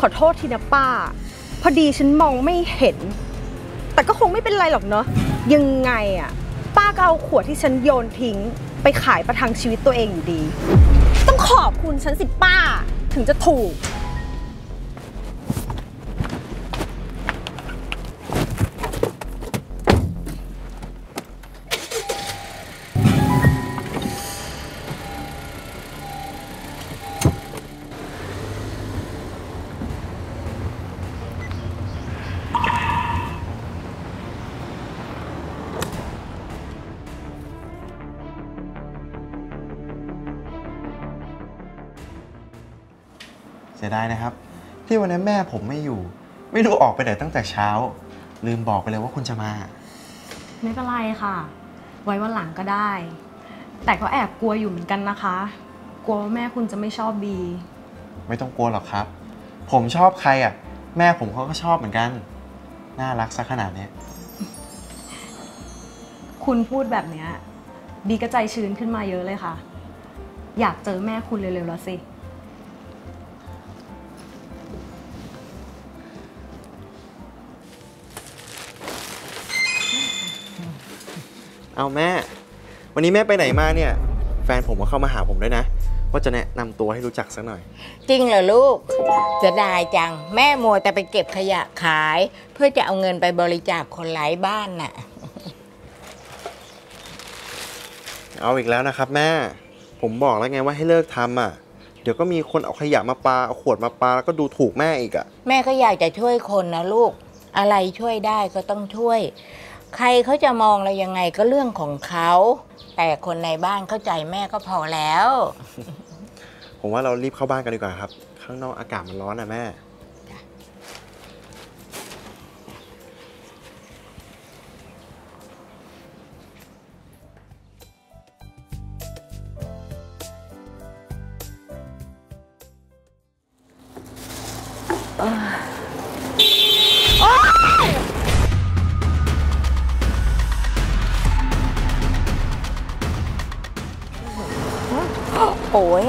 อโทษทีนะป้าพอดีฉันมองไม่เห็นแต่ก็คงไม่เป็นไรหรอกเนอะยังไงอะป้าก็เอาขวดที่ฉันโยนทิ้งไปขายประทังชีวิตตัวเองอยู่ดีต้องขอบคุณฉันสิป้าถึงจะถูกเสียดายนะครับที่วันนั้นแม่ผมไม่อยู่ไม่รู้ออกไปไหนตั้งแต่เช้าลืมบอกไปเลยว่าคุณจะมาไม่เป็นไรค่ะไว้วันหลังก็ได้แต่ก็แอบกลัวอยู่เหมือนกันนะคะกลัวว่าแม่คุณจะไม่ชอบบีไม่ต้องกลัวหรอกครับผมชอบใครอ่ะแม่ผมเขาก็ชอบเหมือนกันน่ารักซะขนาดนี้คุณพูดแบบนี้บีก็ใจชื้นขึ้นมาเยอะเลยค่ะอยากเจอแม่คุณเร็วๆแล้วสิเอาแม่วันนี้แม่ไปไหนมาเนี่ยแฟนผมก็เข้ามาหาผมด้วยนะว่าจะแนะนำตัวให้รู้จักสักหน่อยจริงเหรอลูกจะได้จังแม่มัวแต่ไปเก็บขยะขายเพื่อจะเอาเงินไปบริจาคคนไร้บ้านน่ะเอาอีกแล้วนะครับแม่ผมบอกแล้วไงว่าให้เลิกทำอ่ะเดี๋ยวก็มีคนเอาขยะมาปาเอาขวดมาปาแล้วก็ดูถูกแม่อีกอ่ะแม่ก็อยากจะช่วยคนนะลูกอะไรช่วยได้ก็ต้องช่วยใครเขาจะมองเรายังไงก็เรื่องของเขาแต่คนในบ้านเข้าใจแม่ก็พอแล้วผมว่าเรารีบเข้าบ้านกันดีกว่าครับข้างนอกอากาศมันร้อนนะแม่โอ้ย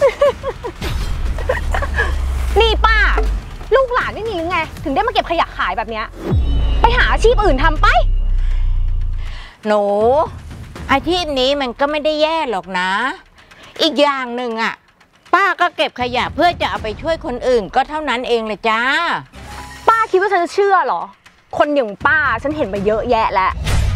นี่ป้าลูกหลานไม่มีหรือไงถึงได้มาเก็บขยะขายแบบเนี้ยไปหาอาชีพอื่นทำไปหนูอาชีพนี้มันก็ไม่ได้แย่หรอกนะอีกอย่างหนึ่งอ่ะป้าก็เก็บขยะเพื่อจะเอาไปช่วยคนอื่นก็เท่านั้นเองเลยจ้าป้าคิดว่าฉันจะเชื่อเหรอคนอย่างป้าฉันเห็นมาเยอะแยะแล้ว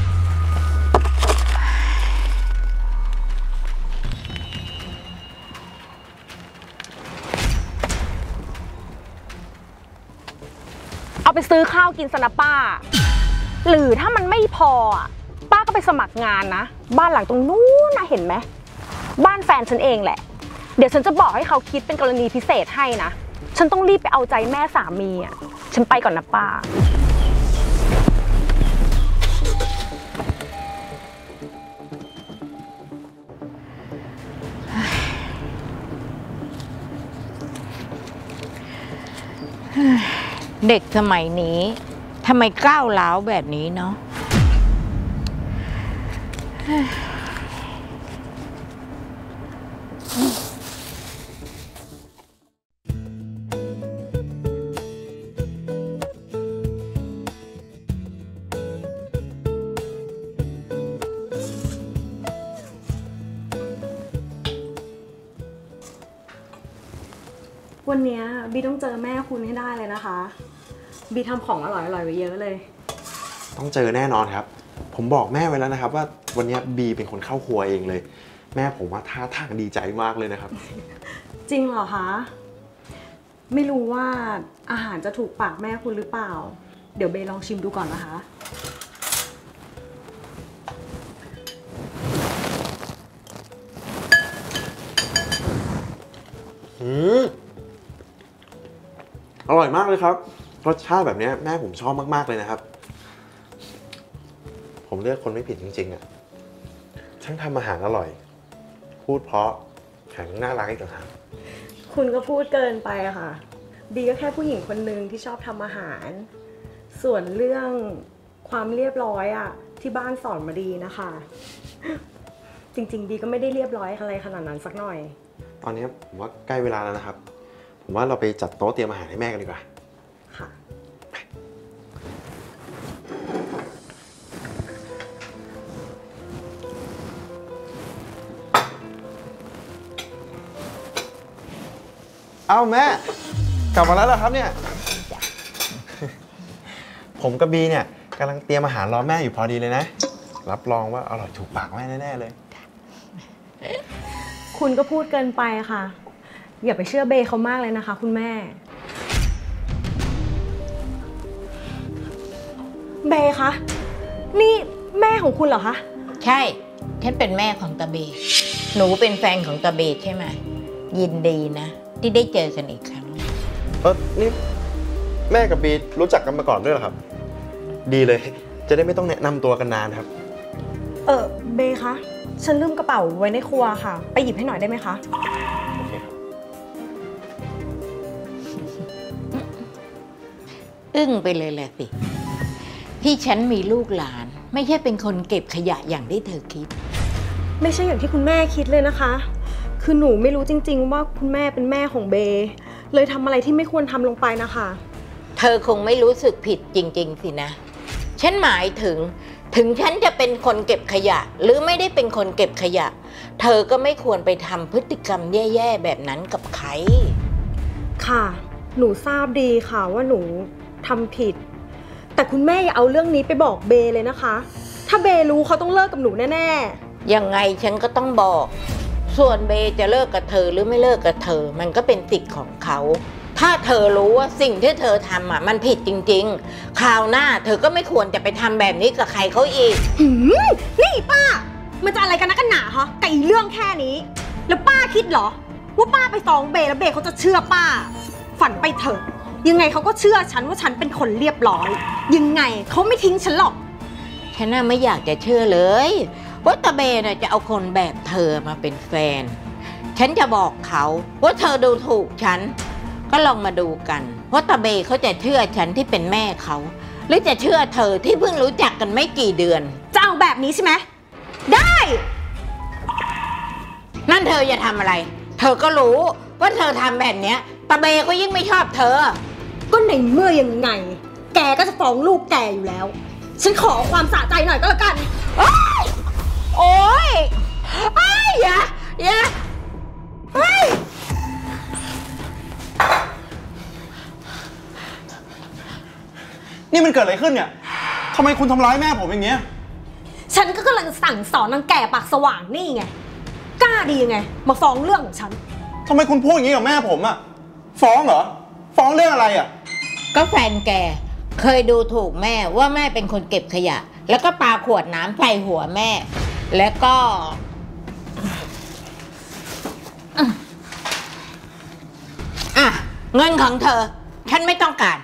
เอาไปซื้อข้าวกินซะนะป้าหรือถ้ามันไม่พอป้าก็ไปสมัครงานนะบ้านหลังตรงนู้นนะเห็นไหมบ้านแฟนฉันเองแหละเดี๋ยวฉันจะบอกให้เขาคิดเป็นกรณีพิเศษให้นะฉันต้องรีบไปเอาใจแม่สามีอ่ะฉันไปก่อนนะป้าเด็กสมัยนี้ทำไมก้าวร้าวแบบนี้เนาะวันนี้บีต้องเจอแม่คุณให้ได้เลยนะคะบีทำของอร่อยๆไว้เยอะเลยต้องเจอแน่นอนครับผมบอกแม่ไว้แล้วนะครับว่าวันนี้บีเป็นคนเข้าครัวเองเลยแม่ผมว่าท่าทางดีใจมากเลยนะครับจริงเหรอคะไม่รู้ว่าอาหารจะถูกปากแม่คุณหรือเปล่าเดี๋ยวเบลองชิมดูก่อนนะคะอร่อยมากเลยครับรสชาติแบบนี้แม่ผมชอบมากๆเลยนะครับผมเลือกคนไม่ผิดจริงๆอ่ะช่างทำอาหารอร่อยพูดเพราะแถมน่ารักอีกต่างหากคุณก็พูดเกินไปอะค่ะบีก็แค่ผู้หญิงคนหนึ่งที่ชอบทำอาหารส่วนเรื่องความเรียบร้อยอะที่บ้านสอนมาดีนะคะจริงๆบีก็ไม่ได้เรียบร้อยอะไรขนาดนั้นสักหน่อยตอนนี้ผมว่าใกล้เวลาแล้วนะครับผผมว่าเราไปจัดโต๊ะเตรียมอาหารให้แม่กันดีกว่าค่ะเอ้าแม่กลับมาแล้วเหรอครับเนี่ย ผมกับบีเนี่ยกำลังเตรียมอาหารรอแม่อยู่พอดีเลยนะรับรองว่าอร่อยถูกปากแม่แน่ๆเลยคุณก็พูดเกินไปค่ะอย่าไปเชื่อเบย์เขามากเลยนะคะคุณแม่เบย์คะนี่แม่ของคุณเหรอคะใช่ฉันเป็นแม่ของตาเบหนูเป็นแฟนของตาเบใช่ไหมยินดีนะที่ได้เจอกันอีกครั้งนี่แม่กับบีรู้จักกันมาก่อนด้วยเหรอครับดีเลยจะได้ไม่ต้องแนะนำตัวกันนานครับเบย์คะฉันลืมกระเป๋าไว้ในครัวค่ะไปหยิบให้หน่อยได้ไหมคะโอเคครับอึ้งไปเลยแหละสิที่ฉันมีลูกหลานไม่ใช่เป็นคนเก็บขยะอย่างที่เธอคิดไม่ใช่อย่างที่คุณแม่คิดเลยนะคะคือหนูไม่รู้จริงๆว่าคุณแม่เป็นแม่ของเบย์เลยทำอะไรที่ไม่ควรทำลงไปนะคะเธอคงไม่รู้สึกผิดจริงๆสินะฉันหมายถึงฉันจะเป็นคนเก็บขยะหรือไม่ได้เป็นคนเก็บขยะเธอก็ไม่ควรไปทำพฤติกรรมแย่ๆแบบนั้นกับใครค่ะหนูทราบดีค่ะว่าหนูทำผิดแต่คุณแม่อย่าเอาเรื่องนี้ไปบอกเบย์เลยนะคะถ้าเบย์รู้เขาต้องเลิกกับหนูแน่ๆยังไงฉันก็ต้องบอกส่วนเบย์จะเลิกกับเธอหรือไม่เลิกกับเธอมันก็เป็นสิทธิ์ของเขาถ้าเธอรู้ว่าสิ่งที่เธอทำมันผิดจริงๆคราวหน้าเธอก็ไม่ควรจะไปทำแบบนี้กับใครเขาอีกนี่ป้ามันจะอะไรกันนักกันหนาฮะกับอีเรื่องแค่นี้แล้วป้าคิดเหรอว่าป้าไปฟ้องเบย์แล้วเบย์เขาจะเชื่อป้าฝันไปเถอะยังไงเขาก็เชื่อฉันว่าฉันเป็นคนเรียบร้อยยังไงเขาไม่ทิ้งฉันหรอกฉันน่ะไม่อยากจะเชื่อเลยว่าตาเบย์น่ะจะเอาคนแบบเธอมาเป็นแฟนฉันจะบอกเขาว่าเธอดูถูกฉันก็ลองมาดูกันว่าตาเบย์เขาจะเชื่อฉันที่เป็นแม่เขาหรือจะเชื่อเธอที่เพิ่งรู้จักกันไม่กี่เดือนจะเอาแบบนี้ใช่ไหมได้นั่นเธอจะทำอะไรเธอก็รู้ว่าเธอทำแบบนี้ตาเบย์ก็ยิ่งไม่ชอบเธอก็ในเมื่อยังไงแกก็จะฟ้องลูกแกอยู่แล้วฉันขอความสะใจหน่อยก็แล้วกันโอ๊ยอย่านี่มันเกิดอะไรขึ้นเนี่ยทำไมคุณทำร้ายแม่ผมอย่างเงี้ยฉันก็กำลังสั่งสอนนางแก่ปากสว่างนี่ไงกล้าดียังไงมาฟ้องเรื่องของฉันทำไมคุณพูดอย่างนี้กับแม่ผมอะฟ้องเหรอฟ้องเรื่องอะไรอะก็แฟนแกเคยดูถูกแม่ว่าแม่เป็นคนเก็บขยะแล้วก็ปาขวดน้ำใส่หัวแม่แล้วก็เงินของเธอฉันไม่ต้องการ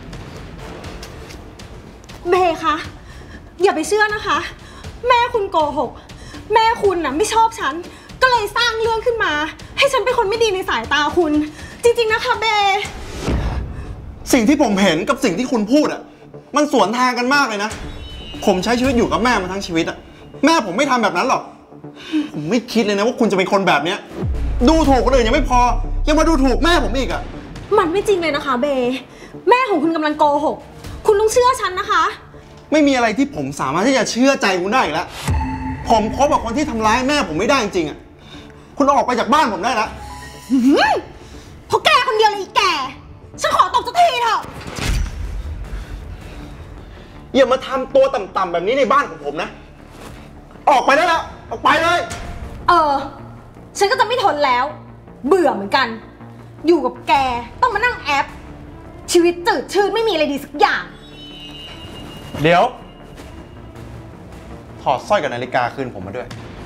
เบย์คะอย่าไปเชื่อนะคะแม่คุณโกหกแม่คุณน่ะไม่ชอบฉันก็เลยสร้างเรื่องขึ้นมาให้ฉันเป็นคนไม่ดีในสายตาคุณจริงๆนะคะเบย์สิ่งที่ผมเห็นกับสิ่งที่คุณพูดอ่ะมันสวนทางกันมากเลยนะผมใช้ชีวิตอยู่กับแม่มาทั้งชีวิตอ่ะแม่ผมไม่ทำแบบนั้นหรอกผมไม่คิดเลยนะว่าคุณจะเป็นคนแบบเนี้ยดูถูกคนอื่นยังไม่พอยังมาดูถูกแม่ผมอีกอ่ะมันไม่จริงเลยนะคะเบย์แม่ของคุณกำลังโกหกคุณต้องเชื่อฉันนะคะไม่มีอะไรที่ผมสามารถที่จะเชื่อใจคุณได้อีกแล้วผมคบกับคนที่ทำร้ายแม่ผมไม่ได้จริงๆอ่ะคุณออกไปจากบ้านผมได้แล้วเพราะแกคนเดียวเลยอีแกฉันขอตบสักทีเถอะอย่ามาทำตัวต่ำๆแบบนี้ในบ้านของผมนะออกไปได้แล้วออกไปเลยฉันก็จะไม่ทนแล้วเบื่อเหมือนกันอยู่กับแกต้องมานั่งแอปชีวิตจืดชืดไม่มีอะไรดีสักอย่างเดี๋ยวถอดสร้อยกับนาฬิกาคืนผมมาด้วย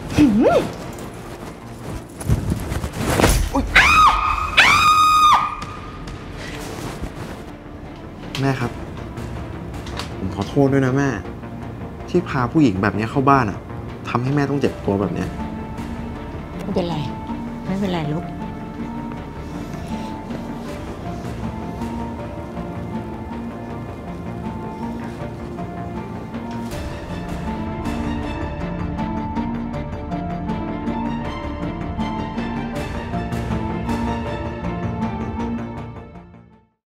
แม่ครับผมขอโทษด้วยนะแม่ที่พาผู้หญิงแบบนี้เข้าบ้านอ่ะทำให้แม่ต้องเจ็บตัวแบบนี้ไม่เป็นไรลูก